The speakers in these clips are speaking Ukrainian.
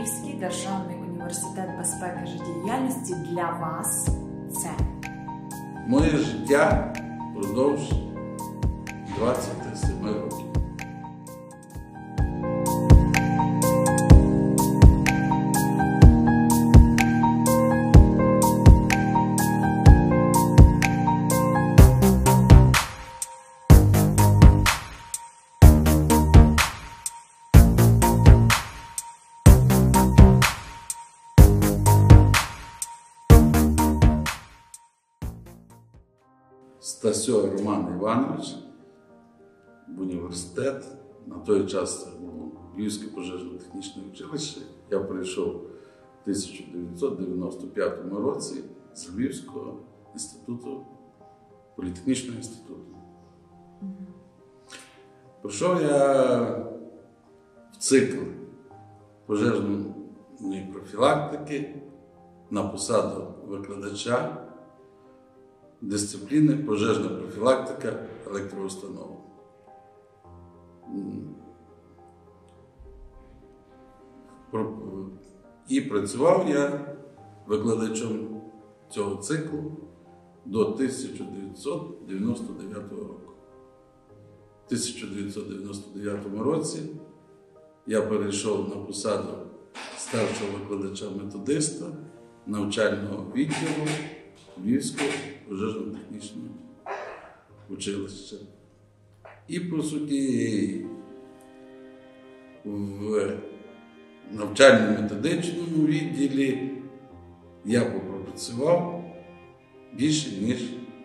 Львівський державний університет безпеки життєдіяльності для вас це? Моє життя впродовж 27 років. Стасьо Роман Іванович в університет. На той час це було Львівське пожежно-технічне училище. Я прийшов в 1995 році з Львівського інституту, політехнічного інституту. Прийшов я в цикл пожежної профілактики на посаду викладача дисципліни пожежна профілактика електроустанов. І працював я викладачем цього циклу до 1999 року. В 1999 році я перейшов на посаду старшого викладача-методиста навчального відділу Львівського пожежно-технічного училища. І, по суті, в навчально-методичному відділі я попрацював більше, ніж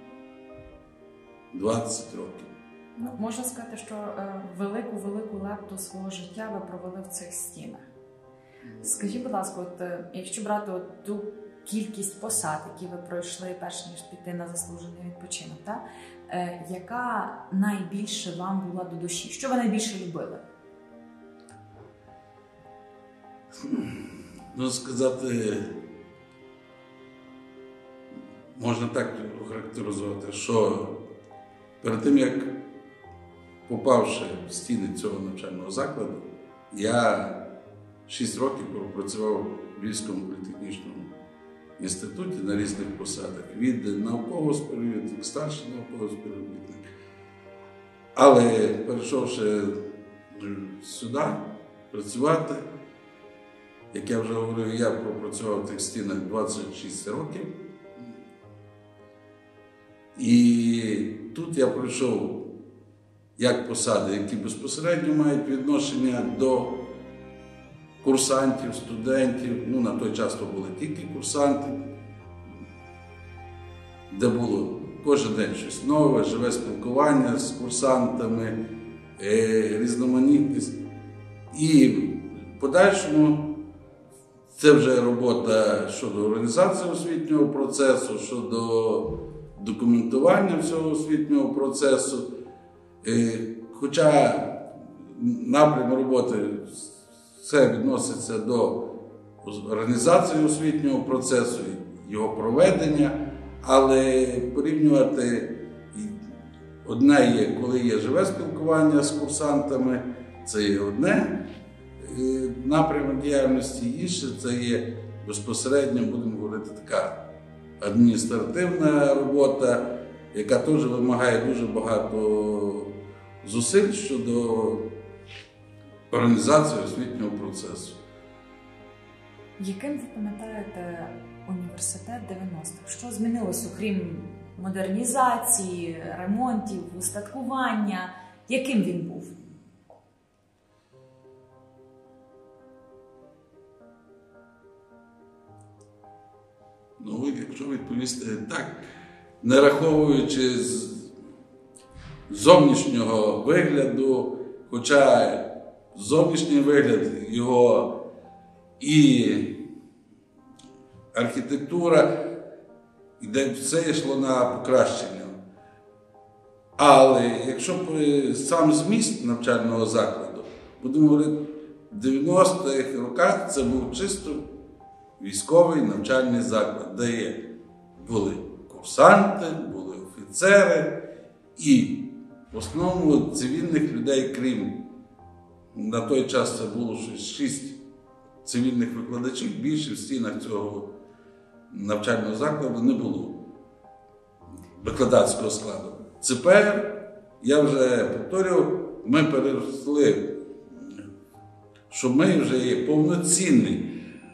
20 років. Ну, можна сказати, що велику лепту свого життя ви провели в цих стінах. Скажіть, будь ласка, от, якщо брати ту кількість посад, які ви пройшли, перш ніж піти на заслужений відпочинок, яка найбільше вам була до душі? Що ви найбільше любили? Ну, сказати, можна так охарактеризувати, що перед тим, як попавши в стіни цього навчального закладу, я 6 років пропрацював в Львівському політехнічному інституті на різних посадах, від наукового співробітника, старший науковий співробітник. Але перейшовши сюди працювати, як я вже говорив, я пропрацював в тих стінах 26 років. І тут я пройшов як посади, які безпосередньо мають відношення до курсантів, студентів, ну на той час то були тільки курсанти, де було кожен день щось нове, живе спілкування з курсантами, різноманітність. І в подальшому це вже робота щодо організації освітнього процесу, щодо документування всього освітнього процесу. Хоча напрям роботи все відноситься до організації освітнього процесу, його проведення, але порівнювати одне є, коли є живе спілкування з курсантами, це є одне напрям діяльності, інше це є безпосередньо, будемо говорити, така адміністративна робота, яка теж вимагає дуже багато зусиль щодо організації освітнього процесу. Яким ви пам'ятаєте університет 90-х? Що змінилось, окрім модернізації, ремонтів, устаткування? Яким він був? Ну, якщо відповісти так, не раховуючи зовнішнього вигляду, хоча зовнішній вигляд його і архітектура, де все йшло на покращення. Але якщо сам зміст навчального закладу, будемо говорити, в 90-х роках це був чисто військовий навчальний заклад, де були курсанти, були офіцери і в основному цивільних людей, крім, на той час це було 6 цивільних викладачів більше в стінах цього навчального закладу не було викладацького складу. Тепер, я вже повторював, ми перейшли, що ми вже є повноцінний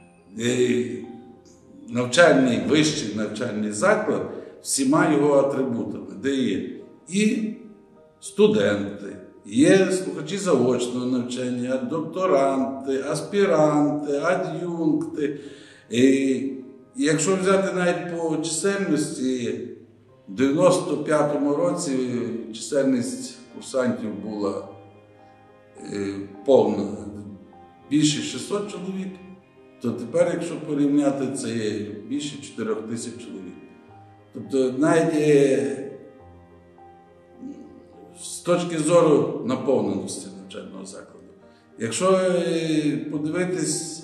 навчальний, вищий навчальний заклад всіма його атрибутами, де є і студенти, є слухачі заочного навчання, докторанти, аспіранти, ад'юнкти. І якщо взяти навіть по чисельності, в 95-му році чисельність курсантів була повна, більше 600 чоловік, то тепер, якщо порівняти, це є більше 4000 чоловік. Тобто навіть з точки зору наповненості навчального закладу. Якщо подивитись,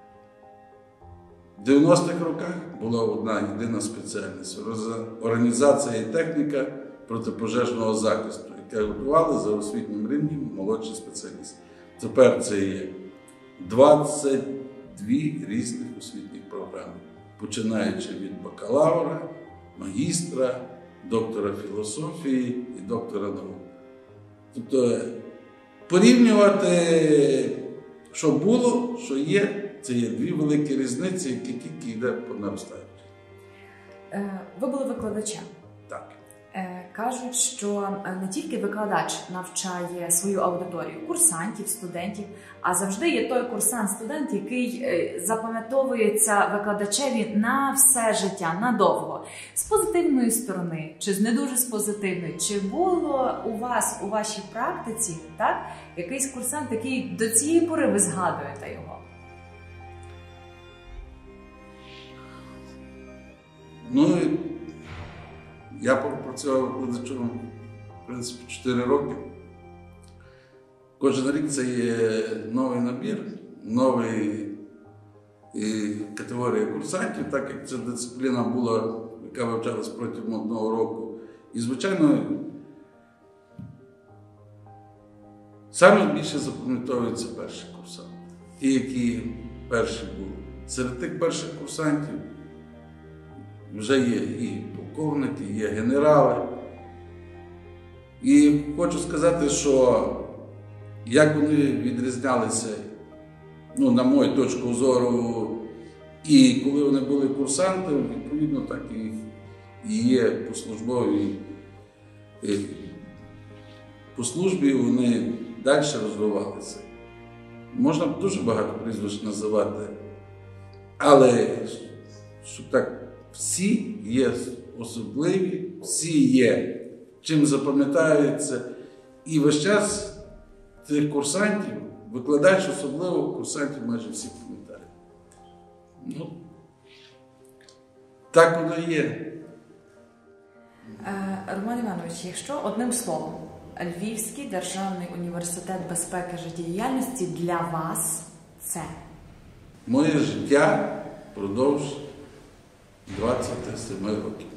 в 90-х роках була одна єдина спеціальність – організація і техніка протипожежного захисту, яка готували за освітнім рівнем молодші спеціалісти. Тепер це є 22 різних освітніх програми, починаючи від бакалавра, магістра, доктора філософії і доктора наук. Тобто порівнювати, що було, що є, це є дві великі різниці, які тільки йде по наростаючій. Ви були викладачем. Так. Кажуть, що не тільки викладач навчає свою аудиторію, курсантів, студентів, а завжди є той курсант-студент, який запам'ятовується викладачеві на все життя, надовго. З позитивної сторони, чи з не дуже з позитивної, чи було у вас, у вашій практиці, так, якийсь курсант, який до цієї пори ви згадуєте його? Ну, я попрацював викладачем, в принципі, 4 роки. Кожен рік це є новий набір, нова категорія курсантів, так як ця дисципліна була, яка вивчалась протягом 1 року. І, звичайно, саме більше запам'ятовуються перші курсанти. Ті, які перші були. Серед тих перших курсантів вже є і полковники, є генерали. І хочу сказати, що як вони відрізнялися, ну, на мою точку зору, і коли вони були курсантами, відповідно, так і є по службі вони далі розвивалися. Можна дуже багато прізвищ називати, але щоб так, всі є особливі, всі є чим запам'ятаються. І весь час цих курсантів, викладач особливо, курсантів майже всі пам'ятають. Ну, так воно і є. Роман Іванович, якщо одним словом, Львівський державний університет безпеки життєдіяльності для вас це? Моє життя впродовж 27 років.